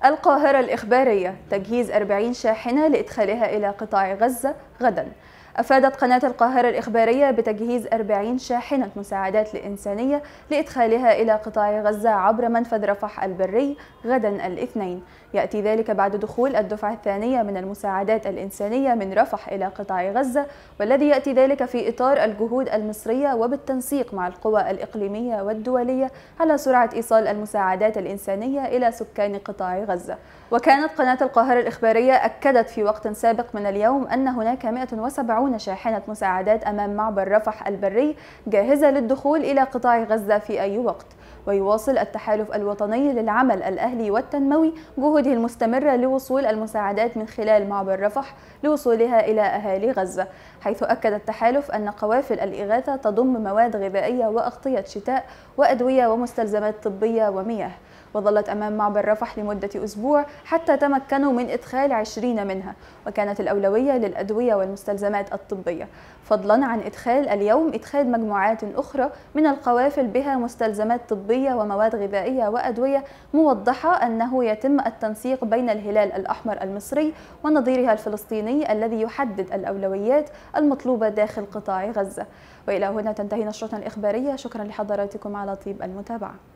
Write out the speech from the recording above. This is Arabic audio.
القاهرة الإخبارية تجهيز 40 شاحنة لإدخالها إلى قطاع غزة غدا. أفادت قناة القاهرة الإخبارية بتجهيز 40 شاحنة مساعدات إنسانية لإدخالها إلى قطاع غزة عبر منفذ رفح البري غدا الاثنين. يأتي ذلك بعد دخول الدفعة الثانية من المساعدات الإنسانية من رفح إلى قطاع غزة، والذي يأتي ذلك في إطار الجهود المصرية وبالتنسيق مع القوى الإقليمية والدولية على سرعة إيصال المساعدات الإنسانية إلى سكان قطاع غزة. وكانت قناة القاهرة الإخبارية أكدت في وقت سابق من اليوم أن هناك 170 شاحنة مساعدات أمام معبر رفح البري جاهزة للدخول إلى قطاع غزة في أي وقت. ويواصل التحالف الوطني للعمل الأهلي والتنموي جهوده المستمرة لوصول المساعدات من خلال معبر رفح لوصولها إلى أهالي غزة، حيث أكد التحالف أن قوافل الإغاثة تضم مواد غذائية وأغطية شتاء وأدوية ومستلزمات طبية ومياه. وظلت أمام معبر رفح لمدة أسبوع حتى تمكنوا من إدخال 20 منها، وكانت الأولوية للأدوية والمستلزمات الطبية، فضلا عن اليوم إدخال مجموعات أخرى من القوافل بها مستلزمات طبية ومواد غذائية وأدوية، موضحة أنه يتم التنسيق بين الهلال الأحمر المصري ونظيرها الفلسطيني الذي يحدد الأولويات المطلوبة داخل قطاع غزة. وإلى هنا تنتهي نشرتنا الإخبارية، شكرا لحضراتكم على طيب المتابعة.